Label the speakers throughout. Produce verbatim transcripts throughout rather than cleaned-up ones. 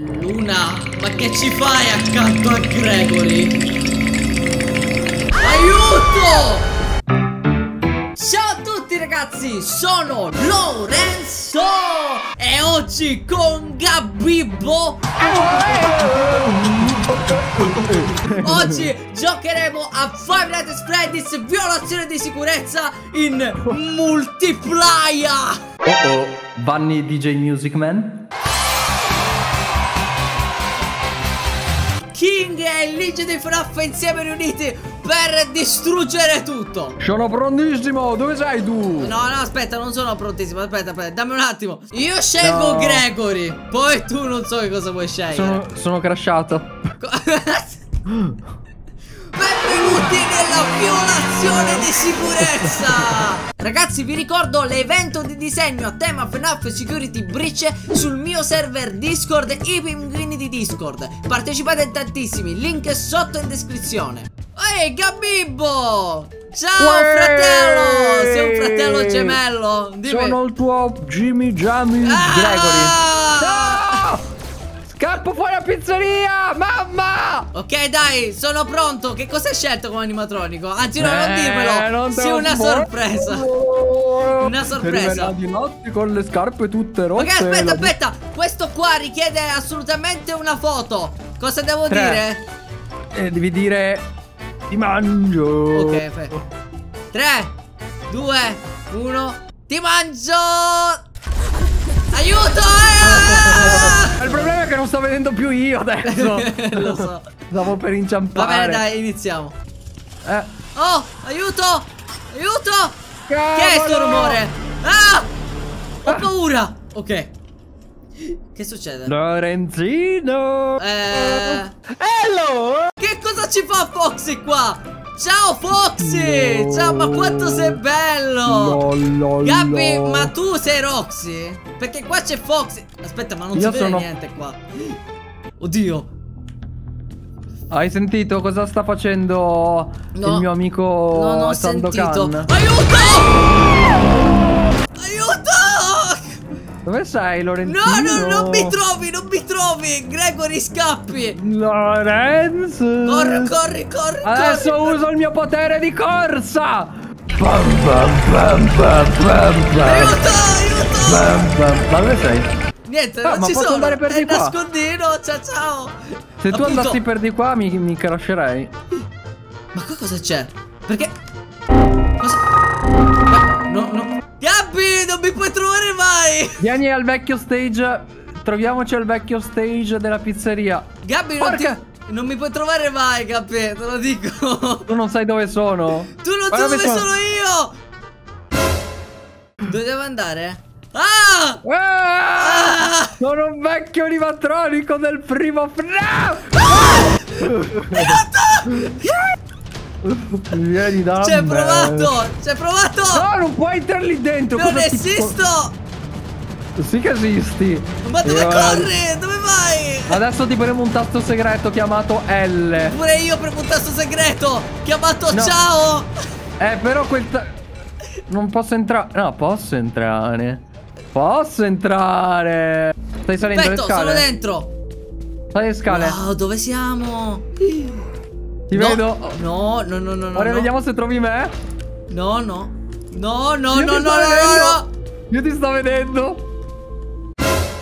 Speaker 1: Luna, ma che ci fai accanto a Gregory? Aiuto! Ciao a tutti ragazzi, sono Lorenzo e oggi con Gabibbo oggi giocheremo a Five Nights at Freddy's violazione di sicurezza in multiplayer.
Speaker 2: Oh oh, Vanni D J Music Man.
Speaker 1: King e il Ninja di F NAF insieme riuniti per distruggere tutto.
Speaker 2: Sono prontissimo, dove sei tu?
Speaker 1: No, no, aspetta, non sono prontissimo. Aspetta, aspetta, dammi un attimo. Io scelgo no. Gregory. Poi tu non so che cosa vuoi scegliere.
Speaker 2: Sono, sono crashato.
Speaker 1: Benvenuti nella violazione di sicurezza. Ragazzi, vi ricordo l'evento di disegno a tema F NAF Security Breach sul mio server Discord, i pinguini di Discord. Partecipate in tantissimi, link sotto in descrizione. Ehi, Gabibbo! Ciao, Uè! fratello! Sei un fratello gemello? Dimmi.
Speaker 2: Sono il tuo Jimmy Jammy ah! Gregory. No! Scappo fuori la pizzeria! Mamma!
Speaker 1: Ok, dai, sono pronto. Che cosa hai scelto come animatronico? Anzi, no,
Speaker 2: eh,
Speaker 1: non dirmelo.
Speaker 2: Non
Speaker 1: sì, una sorpresa. Una sorpresa.
Speaker 2: Di notte con le scarpe tutte rotte.
Speaker 1: Ok, aspetta, aspetta. Questo qua richiede assolutamente una foto. Cosa devo
Speaker 2: Tre.
Speaker 1: dire?
Speaker 2: Eh, devi dire ti mangio.
Speaker 1: Ok, aspetta. tre, due, uno. Ti mangio. Aiuto!
Speaker 2: Eh! Il problema è che non sto vedendo più io adesso.
Speaker 1: Lo so.
Speaker 2: Stavo per inciampare.
Speaker 1: Va bene, dai, iniziamo.
Speaker 2: Eh.
Speaker 1: Oh, aiuto! Aiuto!
Speaker 2: Cavolo!
Speaker 1: Che è sto rumore? Ah! Ho paura. Ok. Che succede?
Speaker 2: Lorenzino.
Speaker 1: Eh...
Speaker 2: Hello!
Speaker 1: Che cosa ci fa Foxy qua? Ciao Foxy! No. Ciao, ma quanto sei bello!
Speaker 2: No, no,
Speaker 1: Gabby,
Speaker 2: no.
Speaker 1: ma tu sei Roxy? Perché qua c'è Foxy. Aspetta, ma non
Speaker 2: Io
Speaker 1: si vede
Speaker 2: sono...
Speaker 1: niente qua. Oddio.
Speaker 2: Hai sentito cosa sta facendo
Speaker 1: no.
Speaker 2: il mio amico
Speaker 1: Non ho
Speaker 2: Sandokan?
Speaker 1: sentito. Aiuto! Aiuto!
Speaker 2: Dove sei, Lorenzino?
Speaker 1: No, no, non mi trovi, non mi trovi. Gregory, scappi.
Speaker 2: Lorenzo.
Speaker 1: Corri, corri, corri.
Speaker 2: Adesso
Speaker 1: corri,
Speaker 2: uso
Speaker 1: corri.
Speaker 2: il mio potere di corsa. Bam, bam, bam, bam, bam, bam.
Speaker 1: Aiuto, aiuto.
Speaker 2: Bam, bam. Ma dove sei?
Speaker 1: Niente,
Speaker 2: ah,
Speaker 1: non
Speaker 2: ma
Speaker 1: ci
Speaker 2: posso
Speaker 1: sono.
Speaker 2: andare per
Speaker 1: È
Speaker 2: di qua?
Speaker 1: nascondino, ciao ciao.
Speaker 2: Se tu
Speaker 1: Appunto.
Speaker 2: andassi per di qua mi, mi crasherei.
Speaker 1: Ma qua cosa c'è? Perché? Cosa? Ma, no, no. Gabby, non mi puoi trovare mai.
Speaker 2: Vieni al vecchio stage. Troviamoci al vecchio stage della pizzeria.
Speaker 1: Gabby, non, ti, non mi puoi trovare mai, Gabby, te lo dico.
Speaker 2: Tu non sai dove sono.
Speaker 1: Tu non sai dove sono. sono io. Dove devo andare? Ah!
Speaker 2: Ah!
Speaker 1: Ah!
Speaker 2: Sono un vecchio animatronico del primo F NAF!
Speaker 1: Ah!
Speaker 2: Vieni da
Speaker 1: Ci hai
Speaker 2: me.
Speaker 1: provato! Ci hai provato!
Speaker 2: No, non puoi entrare lì dentro!
Speaker 1: Non
Speaker 2: Cosa
Speaker 1: esisto!
Speaker 2: Ti... Sì che esisti!
Speaker 1: Ma dove
Speaker 2: io...
Speaker 1: corri? Dove vai?
Speaker 2: Adesso ti premo un tasto segreto chiamato L.
Speaker 1: Pure io premo un tasto segreto chiamato
Speaker 2: no.
Speaker 1: ciao!
Speaker 2: Eh, però quel ta... non posso entrare. No, posso entrare. Posso entrare. Stai salendo
Speaker 1: Perfetto,
Speaker 2: le scale?
Speaker 1: sono dentro.
Speaker 2: Sali le scale.
Speaker 1: Wow, dove siamo?
Speaker 2: Ti
Speaker 1: no.
Speaker 2: vedo.
Speaker 1: No, no, no, no, no.
Speaker 2: Ora
Speaker 1: no.
Speaker 2: vediamo se trovi me.
Speaker 1: No, no. No, no,
Speaker 2: Io
Speaker 1: no, no, no,
Speaker 2: no,
Speaker 1: no.
Speaker 2: Io ti sto vedendo.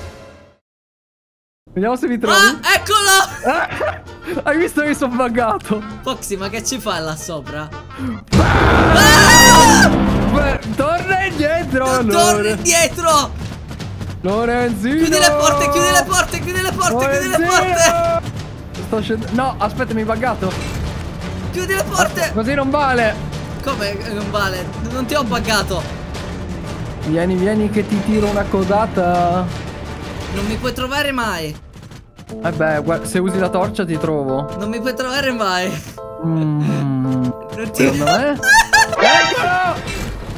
Speaker 2: Vediamo se mi trovi.
Speaker 1: Ah, eccolo.
Speaker 2: Ah, hai visto che mi sono buggato?
Speaker 1: Foxy, ma che ci fai là sopra?
Speaker 2: Ah!
Speaker 1: Ah!
Speaker 2: Beh, torna indietro.
Speaker 1: Non torni indietro.
Speaker 2: Lorenzino.
Speaker 1: Chiudi le porte, chiudi le porte, chiudi le porte,
Speaker 2: Lorenzino.
Speaker 1: chiudi le porte.
Speaker 2: Sto scendendo. No, aspetta, mi hai buggato.
Speaker 1: Chiudi le porte.
Speaker 2: Ah, così non vale.
Speaker 1: Come non vale? Non ti ho buggato.
Speaker 2: Vieni, vieni che ti tiro una codata.
Speaker 1: Non mi puoi trovare mai.
Speaker 2: Eh beh, guarda, se usi la torcia ti trovo.
Speaker 1: Non mi puoi trovare mai.
Speaker 2: Mm.
Speaker 1: Non ti...
Speaker 2: Secondo me. Eccolo!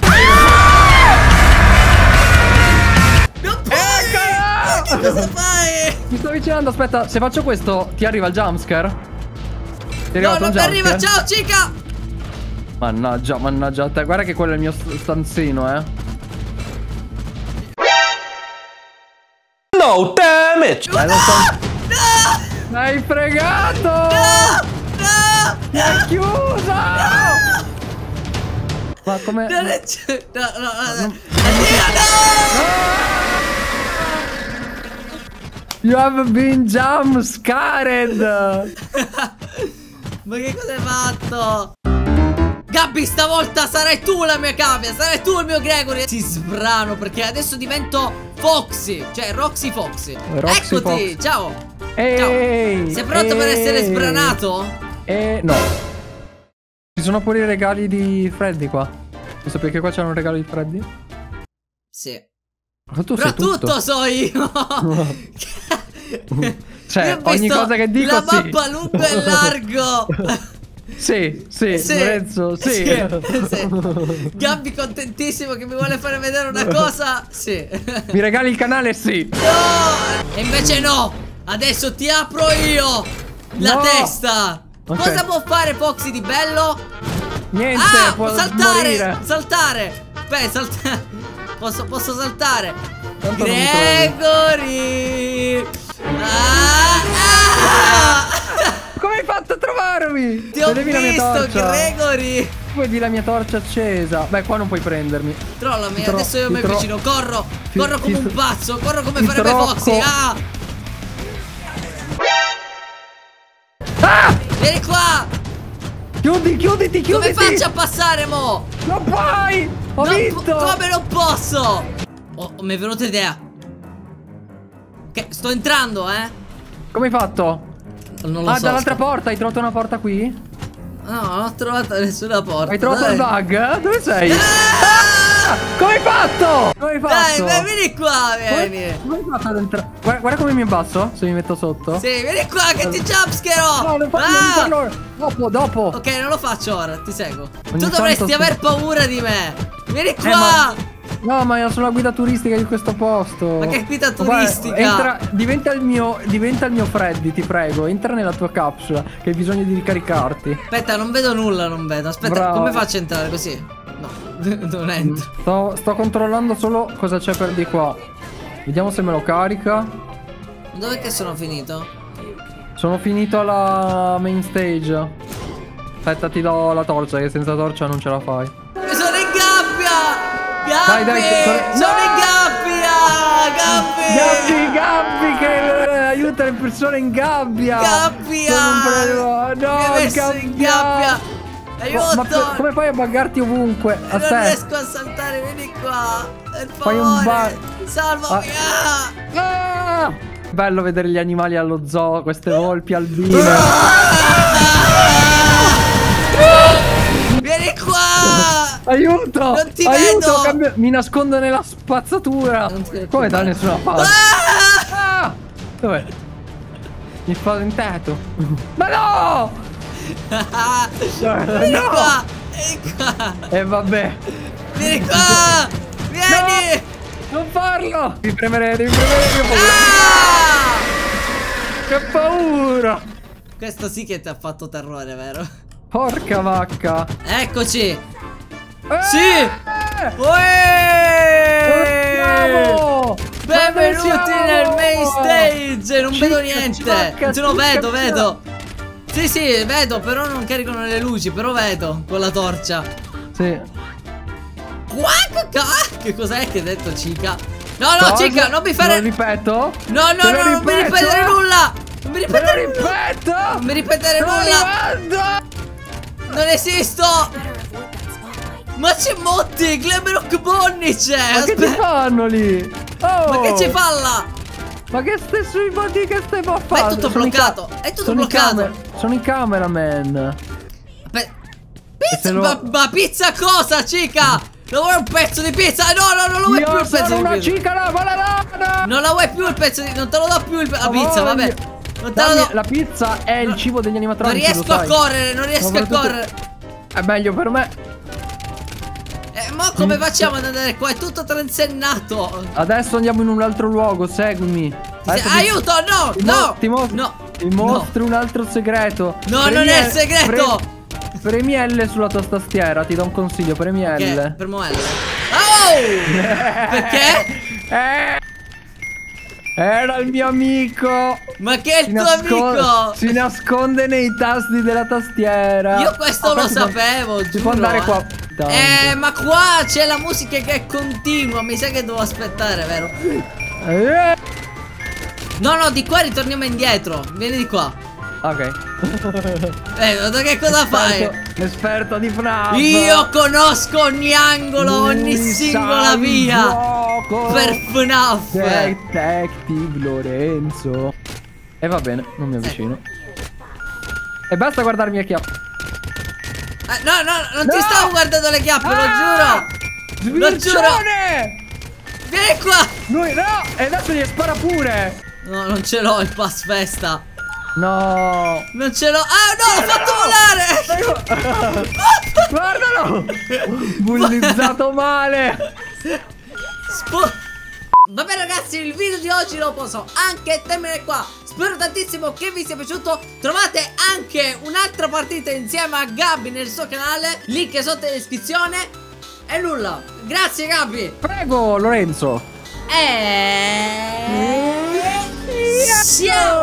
Speaker 1: Non puoi! Eccolo! Che cosa fai?
Speaker 2: Mi sto avvicinando, aspetta, se faccio questo ti arriva il jumpscare? Ti
Speaker 1: no, non mi arriva, ciao cica!
Speaker 2: Mannaggia, mannaggia a te, guarda che quello è il mio stanzino, eh.
Speaker 3: No, damn it!
Speaker 2: Eh, lo so. L'hai fregato!
Speaker 1: No! No!
Speaker 2: Mi ha chiuso!
Speaker 1: No!
Speaker 2: Ma come...
Speaker 1: Non è... No, no, no, no.
Speaker 2: Non-
Speaker 1: Addio, no!
Speaker 2: You have been jump scared!
Speaker 1: Ma che cosa hai fatto? Gabby, stavolta sarai tu la mia cavia, sarai tu il mio Gregory. Si sbrano perché adesso divento Foxy, cioè Roxy Foxy.
Speaker 2: Roxy
Speaker 1: Eccoti,
Speaker 2: Foxy.
Speaker 1: ciao.
Speaker 2: Ehi,
Speaker 1: Ciao. Sei pronto per essere
Speaker 2: ehi.
Speaker 1: sbranato?
Speaker 2: Eh, no. Ci sono pure i regali di Freddy qua. Lo sapevi che qua c'è un regalo di Freddy?
Speaker 1: Sì.
Speaker 2: Ma tu
Speaker 1: Però
Speaker 2: sei tutto.
Speaker 1: tutto so io.
Speaker 2: Cioè,
Speaker 1: Io ho
Speaker 2: ogni
Speaker 1: visto
Speaker 2: cosa che dico
Speaker 1: la
Speaker 2: sì.
Speaker 1: mappa lungo e largo.
Speaker 2: Sì, sì,
Speaker 1: Sì,
Speaker 2: Lorenzo, sì.
Speaker 1: sì, sì. Gabby contentissimo che mi vuole fare vedere una cosa. Sì.
Speaker 2: Mi regali il canale? Sì.
Speaker 1: No! E invece no! Adesso ti apro io la
Speaker 2: No!
Speaker 1: testa.
Speaker 2: Ok.
Speaker 1: Cosa può fare Foxy di bello?
Speaker 2: Niente,
Speaker 1: Ah,
Speaker 2: può
Speaker 1: può saltare!
Speaker 2: morire.
Speaker 1: Saltare! Beh, saltare. Posso, posso saltare.
Speaker 2: Tanto non mi
Speaker 1: Gregory! Ah, ah!
Speaker 2: Come hai fatto a trovarmi?
Speaker 1: Ti ho
Speaker 2: Vedevi la mia
Speaker 1: visto,
Speaker 2: torcia?
Speaker 1: Gregory!
Speaker 2: Vedi la mia torcia accesa. Beh, qua non puoi prendermi.
Speaker 1: Trollami,
Speaker 2: Ti tro-
Speaker 1: adesso io
Speaker 2: ti
Speaker 1: mi
Speaker 2: tro-
Speaker 1: avvicino. Corro!
Speaker 2: ti-
Speaker 1: Corro come
Speaker 2: ti-
Speaker 1: un pazzo! Corro come
Speaker 2: ti
Speaker 1: farebbe
Speaker 2: trocco.
Speaker 1: Foxy! Ah!
Speaker 2: Ah!
Speaker 1: Vieni qua!
Speaker 2: Chiudi, chiuditi,
Speaker 1: Come
Speaker 2: chiuditi.
Speaker 1: faccio a passare mo?
Speaker 2: Non puoi! Ho
Speaker 1: Non
Speaker 2: vinto!
Speaker 1: po- come non posso? Oh, mi è venuta idea. Ok, sto entrando, eh.
Speaker 2: Come hai fatto?
Speaker 1: Non lo
Speaker 2: Ah,
Speaker 1: so.
Speaker 2: dall'altra
Speaker 1: sto-
Speaker 2: porta, hai trovato una porta qui?
Speaker 1: No, non ho trovato nessuna porta.
Speaker 2: Hai trovato
Speaker 1: dai.
Speaker 2: il bug? Dove sei?
Speaker 1: Ah!
Speaker 2: Ah! Come hai fatto? Come hai
Speaker 1: Dai,
Speaker 2: fatto?
Speaker 1: dai, vieni qua, vieni.
Speaker 2: Come hai fatto ad entrare? Guarda, guarda come mi abbasso, se mi metto sotto.
Speaker 1: Sì, vieni qua che ti jumpscherò.
Speaker 2: No, non farlo,
Speaker 1: Ah!
Speaker 2: non farlo. Dopo, dopo.
Speaker 1: Ok, non lo faccio ora, ti seguo.
Speaker 2: Ogni
Speaker 1: Tu dovresti
Speaker 2: tanto-
Speaker 1: aver paura di me. Vieni
Speaker 2: Eh,
Speaker 1: qua.
Speaker 2: ma- No, ma io sono la guida turistica di questo posto.
Speaker 1: Ma che guida
Speaker 2: Guarda,
Speaker 1: turistica?
Speaker 2: entra, diventa il mio diventa il mio Freddy, ti prego. Entra nella tua capsula che hai bisogno di ricaricarti.
Speaker 1: Aspetta, non vedo nulla, non vedo. Aspetta,
Speaker 2: Bravo.
Speaker 1: come faccio a entrare così? No, non entro.
Speaker 2: Sto, sto controllando solo cosa c'è per di qua. Vediamo se me lo carica.
Speaker 1: Dov'è che sono finito?
Speaker 2: Sono finito alla main stage. Aspetta, ti do la torcia, che senza torcia non ce la fai.
Speaker 1: Mi sono in gabbia!
Speaker 2: Dai,
Speaker 1: Gabby!
Speaker 2: dai, che-
Speaker 1: Sono
Speaker 2: No!
Speaker 1: in gabbia! Gabby!
Speaker 2: Gabby, Gabby, che eh, aiuta le persone in gabbia.
Speaker 1: Gabbia!
Speaker 2: Sono un problema.
Speaker 1: Mi hai
Speaker 2: No,
Speaker 1: messo in gabbia! Aiuto!
Speaker 2: Oh, ma per- come fai a buggarti ovunque?
Speaker 1: Non
Speaker 2: Aspetta.
Speaker 1: riesco a saltare, vieni qua! Per
Speaker 2: Fai un
Speaker 1: favore!
Speaker 2: bug.
Speaker 1: Salvami! Ah!
Speaker 2: Ah! Bello vedere gli animali allo zoo, queste volpi albine.
Speaker 1: Vieni qua!
Speaker 2: Aiuto!
Speaker 1: Non ti
Speaker 2: Aiuto!
Speaker 1: vedo!
Speaker 2: cambio- Mi nascondo nella spazzatura.
Speaker 1: Non ti vedo
Speaker 2: Come
Speaker 1: più
Speaker 2: da
Speaker 1: male.
Speaker 2: nessuna parte?
Speaker 1: Ah!
Speaker 2: Ah! Dov'è? Mi spaventato. Ma no!
Speaker 1: Vieni
Speaker 2: No!
Speaker 1: qua! Vieni qua!
Speaker 2: E vabbè.
Speaker 1: Vieni qua! Vieni!
Speaker 2: Non farlo! Devi premere, devi premere, io ho paura.
Speaker 1: Ah!
Speaker 2: Che paura!
Speaker 1: Questo sì che ti ha fatto terrore, vero?
Speaker 2: Porca vacca!
Speaker 1: Eccoci!
Speaker 2: Eh!
Speaker 1: Sì!
Speaker 2: Bravo!
Speaker 1: Benvenuti
Speaker 2: Ma dove siamo?
Speaker 1: nel main stage! Non
Speaker 2: Cicca,
Speaker 1: vedo niente!
Speaker 2: cicca,
Speaker 1: Ce lo
Speaker 2: cicca,
Speaker 1: vedo,
Speaker 2: cicca.
Speaker 1: vedo! Sì, sì, vedo, però non caricano le luci, però vedo con la torcia.
Speaker 2: Sì.
Speaker 1: Quack, ca- Che cos'è che hai detto, cica? No, no,
Speaker 2: Cosa?
Speaker 1: cica, non mi
Speaker 2: Te
Speaker 1: fare...
Speaker 2: lo ripeto?
Speaker 1: No, no,
Speaker 2: Te lo
Speaker 1: no, non mi
Speaker 2: ripeto?
Speaker 1: ripetere nulla! Non mi
Speaker 2: Te lo
Speaker 1: ripetere nulla!
Speaker 2: ripeto!
Speaker 1: Non mi ripetere
Speaker 2: Te lo
Speaker 1: nulla!
Speaker 2: rimando!
Speaker 1: Non esisto! Ma c'è Motti! Glamrock Bonnie c'è!
Speaker 2: Ma che ci
Speaker 1: Aspetta!
Speaker 2: fanno lì? Oh!
Speaker 1: Ma che ci fa là?
Speaker 2: Ma che stesso i body che stai a
Speaker 1: Ma
Speaker 2: fare?
Speaker 1: è tutto
Speaker 2: Sono i
Speaker 1: bloccato!
Speaker 2: ca-
Speaker 1: È tutto
Speaker 2: sono i
Speaker 1: bloccato!
Speaker 2: camer- Sono i cameraman.
Speaker 1: Aspetta. Pizza!
Speaker 2: se lo-
Speaker 1: Ma, ma pizza cosa, cica? Non vuoi un pezzo di pizza? No, no, non lo vuoi più
Speaker 2: Io
Speaker 1: il pezzo
Speaker 2: sono
Speaker 1: di
Speaker 2: una
Speaker 1: pizza!
Speaker 2: cicala banana!
Speaker 1: Non la vuoi più il pezzo di... Non te lo do più il pe- la pizza,
Speaker 2: voglio.
Speaker 1: vabbè! Non te lo
Speaker 2: Dammi-
Speaker 1: do...
Speaker 2: La pizza è il
Speaker 1: No,
Speaker 2: cibo degli
Speaker 1: Non
Speaker 2: animatronici, lo
Speaker 1: riesco a
Speaker 2: sai.
Speaker 1: correre, non riesco a
Speaker 2: Soprattutto-
Speaker 1: correre!
Speaker 2: È meglio per me.
Speaker 1: Eh, ma come facciamo ad andare qua? È tutto transennato!
Speaker 2: Adesso andiamo in un altro luogo, seguimi. Adesso ti-
Speaker 1: Aiuto, no,
Speaker 2: ti mo-
Speaker 1: no!
Speaker 2: Ti, mo-
Speaker 1: No!
Speaker 2: ti mostro un altro segreto.
Speaker 1: No,
Speaker 2: Premi
Speaker 1: non è
Speaker 2: L-
Speaker 1: il segreto!
Speaker 2: pre- Premi L sulla tua tastiera, ti do un consiglio, premi
Speaker 1: Che?
Speaker 2: L.
Speaker 1: Per Moelle. Oh! Perché?
Speaker 2: Eh, Era il mio amico.
Speaker 1: Ma che è il
Speaker 2: Si
Speaker 1: tuo
Speaker 2: nasco-
Speaker 1: amico?
Speaker 2: Si nasconde nei tasti della tastiera.
Speaker 1: Io questo
Speaker 2: Ah,
Speaker 1: lo
Speaker 2: si può-
Speaker 1: sapevo,
Speaker 2: Si
Speaker 1: giuro,
Speaker 2: può andare
Speaker 1: eh.
Speaker 2: qua. Tanto.
Speaker 1: Eh, ma qua c'è la musica che è continua. Mi sa che devo aspettare, vero?
Speaker 2: Eh.
Speaker 1: No, no, di qua ritorniamo indietro. Vieni di qua.
Speaker 2: Ok.
Speaker 1: Eh, guarda che cosa fai?
Speaker 2: L'esperto- L'esperto di F N A F.
Speaker 1: Io conosco ogni angolo, ogni
Speaker 2: Lui
Speaker 1: singola
Speaker 2: sa il
Speaker 1: via
Speaker 2: gioco.
Speaker 1: per F N A F.
Speaker 2: Detective Lorenzo. E va bene, non mi avvicino. E basta guardarmi a chiappe.
Speaker 1: Eh, no, no, non ti
Speaker 2: No!
Speaker 1: stavo guardando le chiappe, lo
Speaker 2: Ah!
Speaker 1: giuro. Lo giuro.
Speaker 2: Sbircione!
Speaker 1: Vieni qua.
Speaker 2: Lui no! E adesso gli spara pure!
Speaker 1: No, non ce l'ho il pass festa.
Speaker 2: No!
Speaker 1: Non ce l'ho. Ah, no, l'ho fatto volare.
Speaker 2: Guardalo! Bullizzato male!
Speaker 1: Spo- Vabbè ragazzi, il video di oggi lo posso anche terminare qua. Spero tantissimo che vi sia piaciuto. Trovate anche un'altra partita insieme a Gabby nel suo canale, link sotto in descrizione. E nulla, grazie Gabby.
Speaker 2: Prego, Lorenzo!
Speaker 1: E... Ciao.